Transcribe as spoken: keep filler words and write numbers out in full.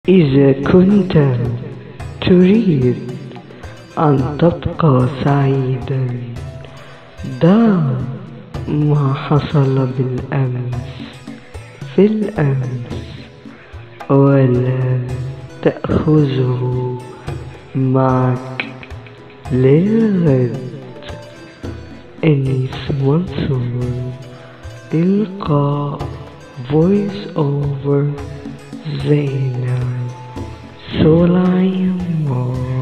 إذا كنت تريد أن تبقى سعيدا، دع ما حصل بالأمس في الأمس، ولا تأخذه معك للغد. أنيس منصور، إلقاء voice over زينب سليمان.